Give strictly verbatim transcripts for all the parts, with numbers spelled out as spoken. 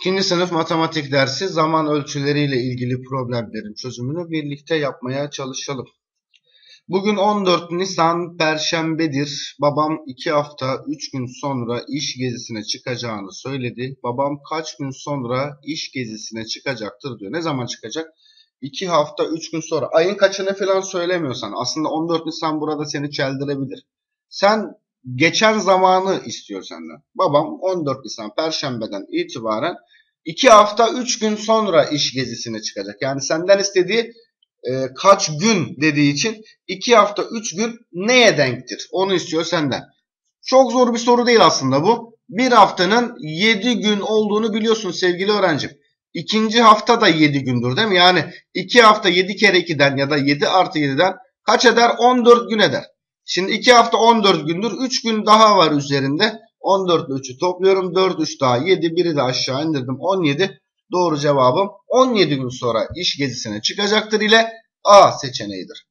İkinci sınıf matematik dersi zaman ölçüleriyle ilgili problemlerin çözümünü birlikte yapmaya çalışalım. Bugün on dört Nisan Perşembedir. Babam iki hafta üç gün sonra iş gezisine çıkacağını söyledi. Babam kaç gün sonra iş gezisine çıkacaktır diyor. Ne zaman çıkacak? iki hafta üç gün sonra. Ayın kaçını falan söylemiyorsan aslında on dört Nisan burada seni çeldirebilir. Sen geçen zamanı istiyor senden. Babam on dört Nisan Perşembeden itibaren iki hafta üç gün sonra iş gezisine çıkacak. Yani senden istediği e, kaç gün dediği için iki hafta üç gün neye denktir? Onu istiyor senden. Çok zor bir soru değil aslında bu. Bir haftanın yedi gün olduğunu biliyorsun sevgili öğrencim. İkinci hafta da yedi gündür değil mi? Yani iki hafta yedi kere ikiden ya da yedi artı yediden kaç eder? on dört gün eder. Şimdi iki hafta on dört gündür. üç gün daha var üzerinde. on dört ile üçü topluyorum. dört, üç daha yedi. biri de aşağı indirdim. on yedi. Doğru cevabım on yedi gün sonra iş gezisine çıkacaktır ile A seçeneğidir.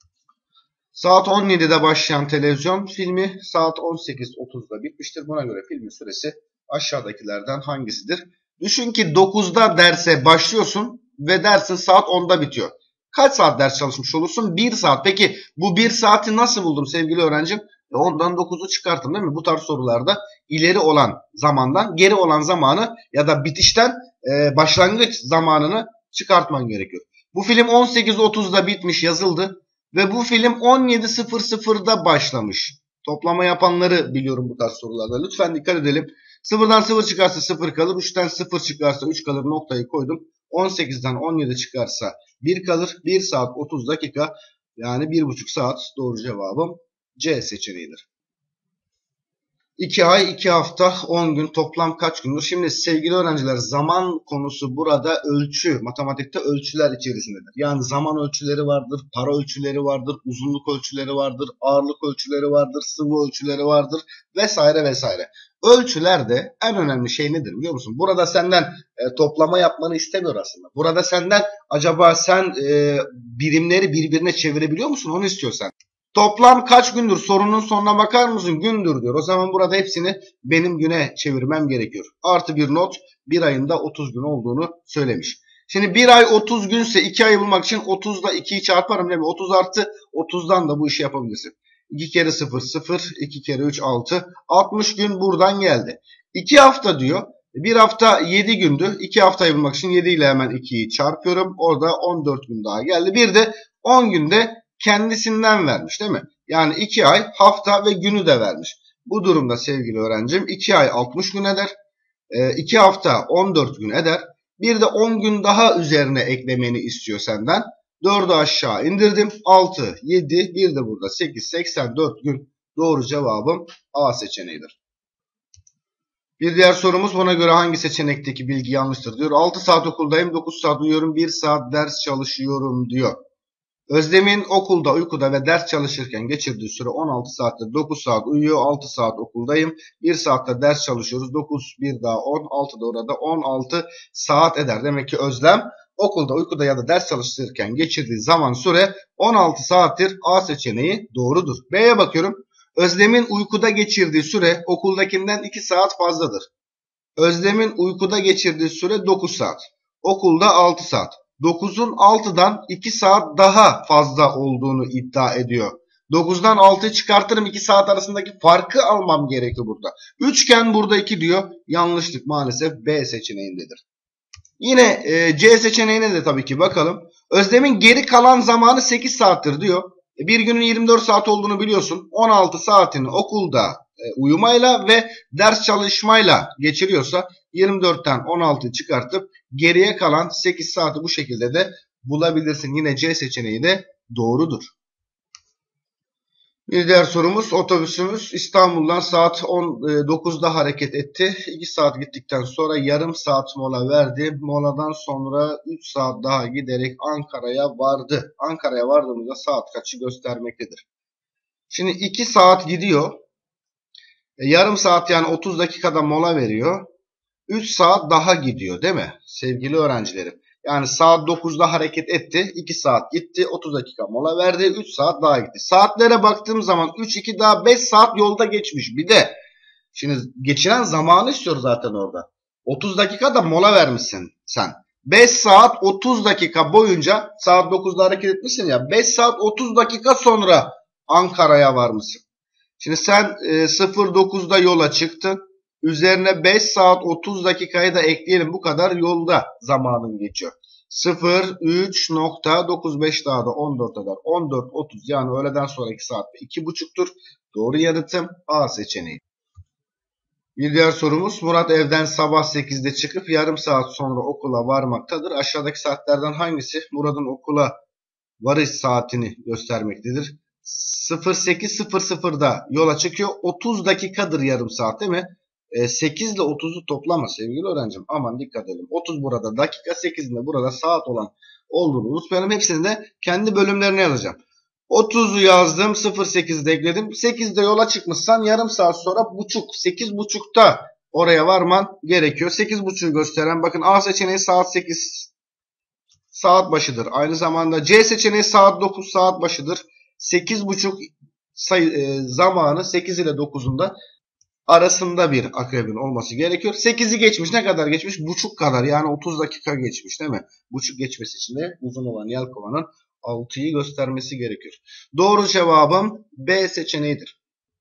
Saat on yedide başlayan televizyon filmi saat on sekiz otuzda bitmiştir. Buna göre filmin süresi aşağıdakilerden hangisidir? Düşün ki dokuzda derse başlıyorsun ve dersin saat onda bitiyor. Kaç saat ders çalışmış olursun? bir saat. Peki bu bir saati nasıl buldum sevgili öğrencim? E ondan dokuzu çıkartın değil mi? Bu tarz sorularda ileri olan zamandan geri olan zamanı ya da bitişten e, başlangıç zamanını çıkartman gerekiyor. Bu film on sekiz otuzda bitmiş, yazıldı ve bu film on yedi sıfır sıfırda başlamış. Toplama yapanları biliyorum bu tarz sorularda. Lütfen dikkat edelim. sıfırdan sıfır çıkarsa sıfır kalır. üçten sıfır çıkarsa üç kalır. Noktayı koydum. on sekizden on yedi çıkarsa bir kalır. bir saat otuz dakika yani bir buçuk saat. Doğru cevabım C seçeneğidir. iki ay, iki hafta, on gün toplam kaç gündür? Şimdi sevgili öğrenciler zaman konusu burada ölçü, matematikte ölçüler içerisindedir. Yani zaman ölçüleri vardır, para ölçüleri vardır, uzunluk ölçüleri vardır, ağırlık ölçüleri vardır, sıvı ölçüleri vardır vesaire vesaire. Ölçülerde en önemli şey nedir biliyor musun? Burada senden e, toplama yapmanı istemiyor aslında. Burada senden acaba sen e, birimleri birbirine çevirebiliyor musun? Onu istiyor sen. Toplam kaç gündür sorunun sonuna bakar mısın? Gündür diyor. O zaman burada hepsini benim güne çevirmem gerekiyor. Artı bir not, bir ayında otuz gün olduğunu söylemiş. Şimdi bir ay otuz günse iki ayı bulmak için otuzla ikiyi çarparım değil mi? otuz artı otuzdan da bu işi yapabilirsin. iki kere sıfır sıfır, iki kere üç altı. altmış gün buradan geldi. iki hafta diyor. Bir hafta yedi gündü. iki haftayı bulmak için yedi ile hemen ikiyi çarpıyorum. Orada on dört gün daha geldi. Bir de on günde kendisinden vermiş değil mi? Yani iki ay, hafta ve günü de vermiş. Bu durumda sevgili öğrencim iki ay altmış gün eder. iki hafta on dört gün eder. Bir de on gün daha üzerine eklemeni istiyor senden. dördü aşağı indirdim. altı, yedi, bir de burada sekiz, seksen dört gün. Doğru cevabım A seçeneğidir. Bir diğer sorumuz buna göre hangi seçenekteki bilgi yanlıştır diyor. altı saat okuldayım, dokuz saat uyuyorum, bir saat ders çalışıyorum diyor. Özlem'in okulda, uykuda ve ders çalışırken geçirdiği süre on altı saattir. dokuz saat uyuyor, altı saat okuldayım. bir saatte ders çalışıyoruz. dokuz, bir daha on, altı da orada on altı saat eder. Demek ki Özlem okulda, uykuda ya da ders çalışırken geçirdiği zaman süre on altı saattir. A seçeneği doğrudur. B'ye bakıyorum. Özlem'in uykuda geçirdiği süre okuldakinden iki saat fazladır. Özlem'in uykuda geçirdiği süre dokuz saat. Okulda altı saat. dokuzun altıdan iki saat daha fazla olduğunu iddia ediyor. dokuzdan altıyı çıkartırım, iki saat arasındaki farkı almam gerekiyor burada. Üçgen burada iki diyor. Yanlışlık maalesef B seçeneğindedir. Yine e, C seçeneğine de tabii ki bakalım. Özlem'in geri kalan zamanı sekiz saattir diyor. E, bir günün yirmi dört saat olduğunu biliyorsun. on altı saatini okulda e, uyumayla ve ders çalışmayla geçiriyorsa yirmi dörtten on altıyı çıkartıp geriye kalan sekiz saati bu şekilde de bulabilirsin. Yine C seçeneği de doğrudur. Bir diğer sorumuz, otobüsümüz İstanbul'dan saat on dokuzda hareket etti. iki saat gittikten sonra yarım saat mola verdi. Moladan sonra üç saat daha giderek Ankara'ya vardı. Ankara'ya vardığımızda saat kaçı göstermektedir? Şimdi iki saat gidiyor. E, yarım saat yani otuz dakikada mola veriyor. üç saat daha gidiyor değil mi sevgili öğrencilerim? Yani saat dokuzda hareket etti. iki saat gitti. otuz dakika mola verdi. üç saat daha gitti. Saatlere baktığım zaman üç, iki daha beş saat yolda geçmiş. Bir de şimdi geçiren zamanı istiyor zaten orada. otuz dakika da mola vermişsin sen. beş saat otuz dakika boyunca saat dokuzda hareket etmişsin ya. beş saat otuz dakika sonra Ankara'ya varmışsın. Şimdi sen e, sıfır dokuzda yola çıktın. Üzerine beş saat otuz dakikayı da ekleyelim. Bu kadar yolda zamanın geçiyor. sıfır üç nokta dokuz beş daha da on dört eder. on dört otuz yani öğleden sonraki saatte iki buçuktur. Doğru yanıtım A seçeneği. Bir diğer sorumuz, Murat evden sabah sekizde çıkıp yarım saat sonra okula varmaktadır. Aşağıdaki saatlerden hangisi Murat'ın okula varış saatini göstermektedir? sıfır sekiz sıfır sıfırda yola çıkıyor. otuz dakikadır yarım saat değil mi? E, sekiz ile otuzu toplama sevgili öğrencim. Aman dikkat edelim. otuz burada dakika, sekizin de burada saat olan olduğunu unutmayalım. Hepsini de kendi bölümlerine yazacağım. otuzu yazdım. sıfır sekizde ekledim. sekizde yola çıkmışsan yarım saat sonra buçuk. sekiz buçukta oraya varman gerekiyor. sekiz buçuğu gösteren bakın A seçeneği saat sekiz saat başıdır. Aynı zamanda C seçeneği saat dokuz saat başıdır. sekiz buçuk sayı, e, zamanı sekiz ile dokuzun da arasında bir akrebin olması gerekiyor. sekizi geçmiş. Ne kadar geçmiş? Buçuk kadar. Yani otuz dakika geçmiş değil mi? Buçuk geçmesi için de uzun olan yelkovanın altıyı göstermesi gerekiyor. Doğru cevabım B seçeneğidir.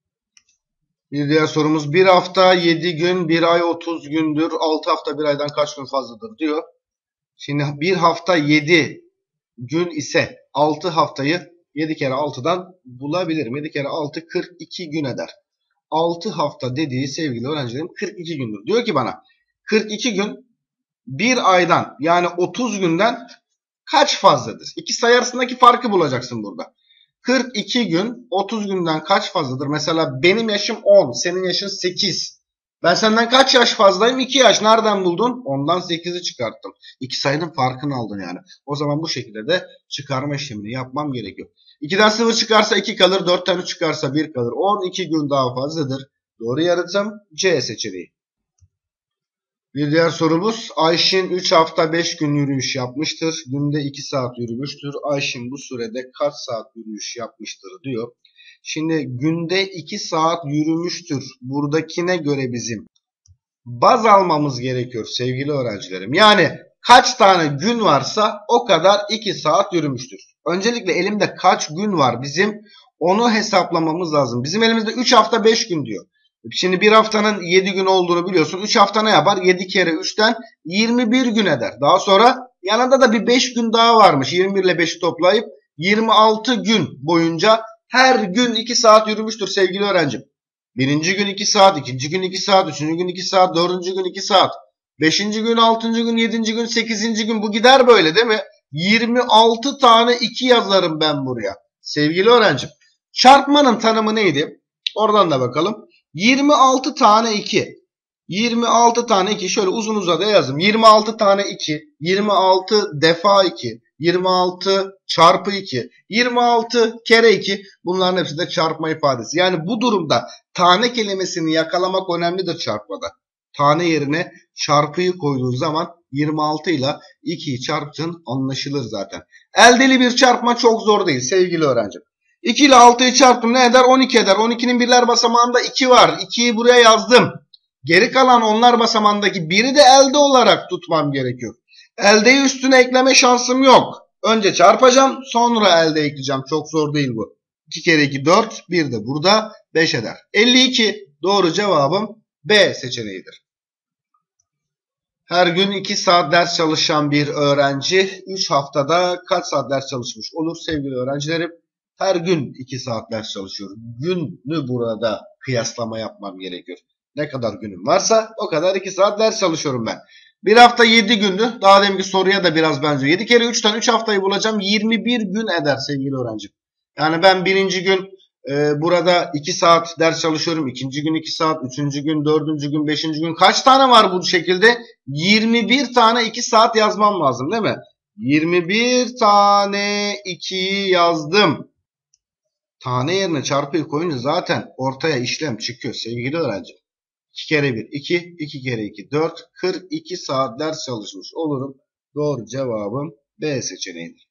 Bir diğer sorumuz, bir hafta yedi gün, bir ay otuz gündür, altı hafta bir aydan kaç gün fazladır diyor. Şimdi bir hafta yedi gün ise altı haftayı yedi kere altıdan bulabilirim. yedi kere altı kırk iki gün eder. altı hafta dediği sevgili öğrencilerim kırk iki gündür. Diyor ki bana kırk iki gün bir aydan yani otuz günden kaç fazladır? İki sayı arasındaki farkı bulacaksın burada. kırk iki gün otuz günden kaç fazladır? Mesela benim yaşım on, senin yaşın sekiz. Ben senden kaç yaş fazlayım? iki yaş. Nereden buldun? ondan sekizi çıkarttım. İki sayının farkını aldın yani. O zaman bu şekilde de çıkarma işlemini yapmam gerekiyor. ikiden sıfır çıkarsa iki kalır, dörtten üç çıkarsa bir kalır. on iki gün daha fazladır. Doğru yanıtım C seçeneği. Bir diğer sorumuz, Ayşin üç hafta beş gün yürüyüş yapmıştır. Günde iki saat yürümüştür. Ayşin bu sürede kaç saat yürüyüş yapmıştır diyor. Şimdi günde iki saat yürümüştür. Buradakine göre bizim baz almamız gerekiyor sevgili öğrencilerim. Yani kaç tane gün varsa o kadar iki saat yürümüştür. Öncelikle elimde kaç gün var bizim onu hesaplamamız lazım. Bizim elimizde üç hafta beş gün diyor. Şimdi bir haftanın yedi gün olduğunu biliyorsun. üç hafta ne yapar? yedi kere üçten yirmi bir gün eder. Daha sonra yanında da bir beş gün daha varmış. yirmi bir ile beşi toplayıp yirmi altı gün boyunca her gün iki saat yürümüştür sevgili öğrencim. Birinci gün iki saat, ikinci gün iki saat, üçüncü gün iki saat, dördüncü gün iki saat, beşinci gün, altıncı gün, yedinci gün, sekizinci gün bu gider böyle değil mi? yirmi altı tane iki yazarım ben buraya. Sevgili öğrencim, çarpmanın tanımı neydi? Oradan da bakalım. yirmi altı tane iki. yirmi altı tane iki. Şöyle uzun uzadıya yazdım. yirmi altı tane iki. yirmi altı defa iki. yirmi altı çarpı iki. yirmi altı kere iki. Bunların hepsi de çarpma ifadesi. Yani bu durumda tane kelimesini yakalamak önemlidir çarpmada. Tane yerine çarpıyı koyduğu zaman yirmi altı ile ikiyi çarptığın anlaşılır zaten. Eldeli bir çarpma çok zor değil sevgili öğrencim. iki ile altıyı çarptım ne eder? on iki eder. on ikinin birler basamağında iki var. ikiyi buraya yazdım. Geri kalan onlar basamağındaki biri de elde olarak tutmam gerekiyor. Eldeyi üstüne ekleme şansım yok. Önce çarpacağım sonra elde ekleyeceğim. Çok zor değil bu. iki kere iki dört. bir de burada beş eder. elli iki doğru cevabım B seçeneğidir. Her gün iki saat ders çalışan bir öğrenci üç haftada kaç saat ders çalışmış olur sevgili öğrencilerim? Her gün iki saat ders çalışıyorum. Günü burada kıyaslama yapmam gerekiyor. Ne kadar günüm varsa o kadar iki saat ders çalışıyorum ben. Bir hafta yedi gündü. Daha deminki soruya da biraz benziyor. yedi kere üçten üç haftayı bulacağım. yirmi bir gün eder sevgili öğrencim. Yani ben birinci gün e, burada iki saat ders çalışıyorum. İkinci gün iki saat. Üçüncü gün, dördüncü gün, beşinci gün. Kaç tane var bu şekilde? yirmi bir tane iki saat yazmam lazım değil mi? yirmi bir tane ikiyi yazdım. Tane yerine çarpıyı koyunca zaten ortaya işlem çıkıyor sevgili öğrencim. iki kere bir iki, iki kere iki dört, kırk iki saat ders çalışmış olurum. Doğru cevabım B seçeneğidir.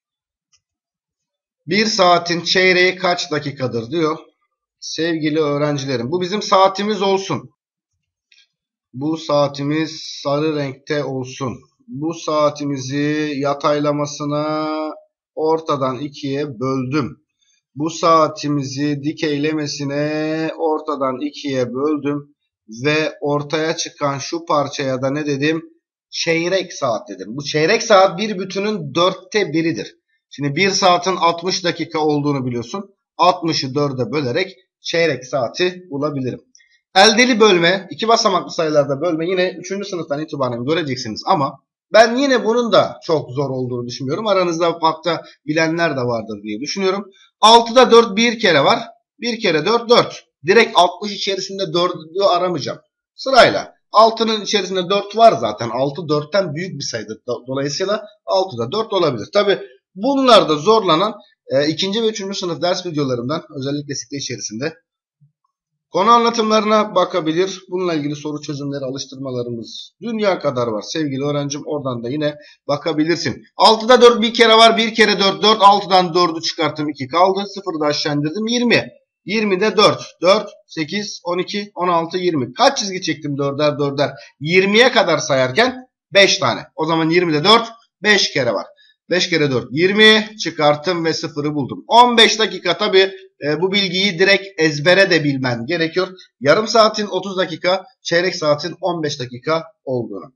Bir saatin çeyreği kaç dakikadır diyor. Sevgili öğrencilerim bu bizim saatimiz olsun. Bu saatimiz sarı renkte olsun. Bu saatimizi yataylamasına ortadan ikiye böldüm. Bu saatimizi dikeylemesine ortadan ikiye böldüm. Ve ortaya çıkan şu parçaya da ne dedim? Çeyrek saat dedim. Bu çeyrek saat bir bütünün dörtte biridir. Şimdi bir saatin altmış dakika olduğunu biliyorsun. altmışı dörde bölerek çeyrek saati bulabilirim. Eldeli bölme, iki basamaklı sayılarda bölme yine üçüncü sınıftan itibaren göreceksiniz ama ben yine bunun da çok zor olduğunu düşünmüyorum. Aranızda hatta bilenler de vardır diye düşünüyorum. altıda dört bir kere var. bir kere dört, dört. Direkt altmış içerisinde dördü aramayacağım. Sırayla. altının içerisinde dört var zaten. altı dörtten büyük bir sayıdır. Dolayısıyla altıda dört olabilir. Tabi bunlarda zorlanan e, ikinci ve üçüncü sınıf ders videolarımdan özellikle site içerisinde konu anlatımlarına bakabilir. Bununla ilgili soru çözümleri alıştırmalarımız dünya kadar var sevgili öğrencim. Oradan da yine bakabilirsin. altıda dört bir kere var. bir kere dört, dört. altıdan dördü çıkarttım. iki kaldı. sıfırı da aşağı indirdim. yirmi. yirmide dört. dört, sekiz, on iki, on altı, yirmi. Kaç çizgi çektim dörder dörder? yirmiye kadar sayarken beş tane. O zaman yirmide dört, beş kere var. beş kere dört, yirmi çıkarttım ve sıfırı buldum. on beş dakika tabi e, bu bilgiyi direkt ezbere de bilmen gerekiyor. Yarım saatin otuz dakika, çeyrek saatin on beş dakika olduğunu.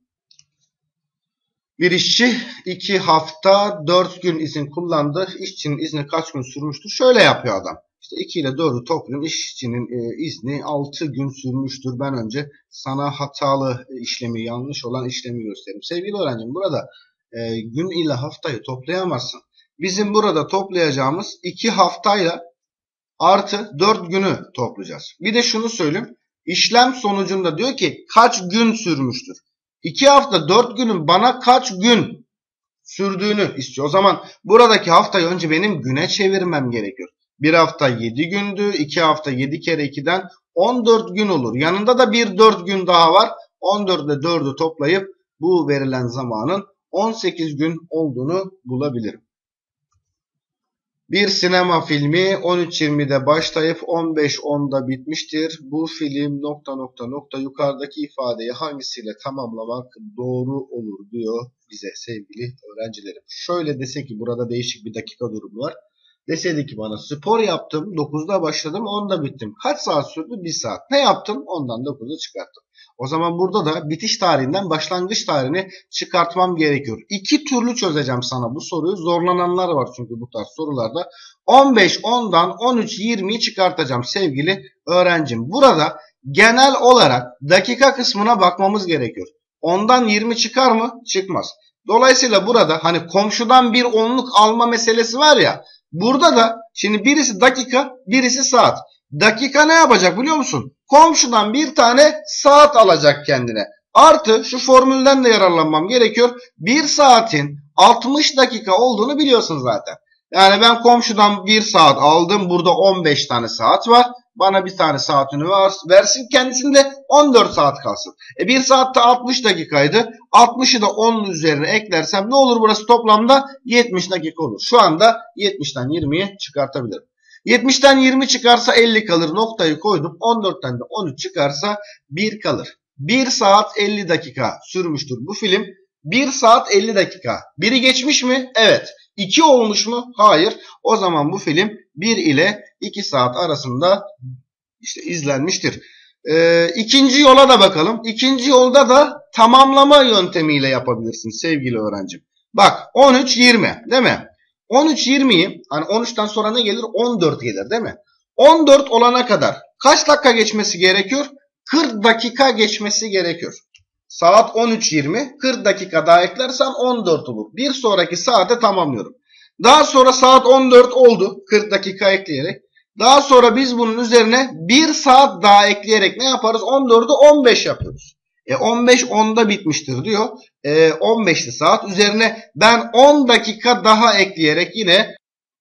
Bir işçi iki hafta dört gün izin kullandı. İşçinin izni kaç gün sürmüştür? Şöyle yapıyor adam. İşte iki ile dördü toplayın. İşçinin e, izni altı gün sürmüştür. Ben önce sana hatalı işlemi, yanlış olan işlemi göstereyim. Sevgili öğrencim burada e, gün ile haftayı toplayamazsın. Bizim burada toplayacağımız iki haftayla artı dört günü toplayacağız. Bir de şunu söyleyeyim. İşlem sonucunda diyor ki kaç gün sürmüştür? iki hafta dört günün bana kaç gün sürdüğünü istiyor. O zaman buradaki haftayı önce benim güne çevirmem gerekiyor. Bir hafta yedi gündü. iki hafta yedi kere ikiden on dört gün olur. Yanında da bir dört gün daha var. on dört ile dördü toplayıp bu verilen zamanın on sekiz gün olduğunu bulabilirim. Bir sinema filmi on üç yirmide başlayıp on beş onda bitmiştir. Bu film nokta nokta nokta yukarıdaki ifadeyi hangisiyle tamamlamak doğru olur diyor bize sevgili öğrencilerim. Şöyle dese ki burada değişik bir dakika durumu var. Deseydi ki bana spor yaptım, dokuzda başladım, onda bittim. Kaç saat sürdü? bir saat. Ne yaptım? ondan dokuza çıkarttım. O zaman burada da bitiş tarihinden başlangıç tarihini çıkartmam gerekiyor. İki türlü çözeceğim sana bu soruyu. Zorlananlar var çünkü bu tarz sorularda. on beş ondan on üç yirmiyi çıkartacağım sevgili öğrencim. Burada genel olarak dakika kısmına bakmamız gerekiyor. ondan yirmi çıkar mı? Çıkmaz. Dolayısıyla burada hani komşudan bir onluk alma meselesi var ya. Burada da şimdi birisi dakika, birisi saat. Dakika ne yapacak biliyor musun? Komşudan bir tane saat alacak kendine. Artı şu formülden de yararlanmam gerekiyor. Bir saatin altmış dakika olduğunu biliyorsun zaten. Yani ben komşudan bir saat aldım. Burada on beş tane saat var. Bana bir tane saatini versin. Kendisinde on dört saat kalsın. E bir saatte altmış dakikaydı. altmışı da onun üzerine eklersem ne olur burası toplamda? yetmiş dakika olur. Şu anda yetmişten yirmiye çıkartabilirim. yetmişten yirmi çıkarsa elli kalır. Noktayı koydum. on dörtten de on üç çıkarsa bir kalır. bir saat elli dakika sürmüştür bu film. bir saat elli dakika. biri geçmiş mi? Evet. iki olmuş mu? Hayır. O zaman bu film bir ile iki saat arasında işte izlenmiştir. Ee, ikinci yola da bakalım. İkinci yolda da tamamlama yöntemiyle yapabilirsin sevgili öğrencim. Bak on üç yirmi değil mi? on üç yirmiyi hani on üçten sonra ne gelir? on dört gelir değil mi? on dört olana kadar kaç dakika geçmesi gerekiyor? kırk dakika geçmesi gerekiyor. Saat on üç yirmi, kırk dakika daha eklersen on dört olur. Bir sonraki saate tamamlıyorum. Daha sonra saat on dört oldu. kırk dakika ekleyerek. Daha sonra biz bunun üzerine bir saat daha ekleyerek ne yaparız? on dördü on beş yapıyoruz. E on beş onda bitmiştir diyor. E on beşli saat üzerine ben on dakika daha ekleyerek yine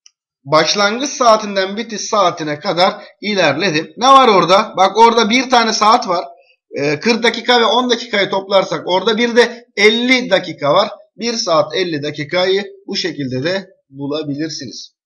başlangıç saatinden bitiş saatine kadar ilerledim. Ne var orada? Bak orada bir tane saat var. kırk dakika ve on dakikayı toplarsak orada bir de elli dakika var. bir saat elli dakikayı bu şekilde de bulabilirsiniz.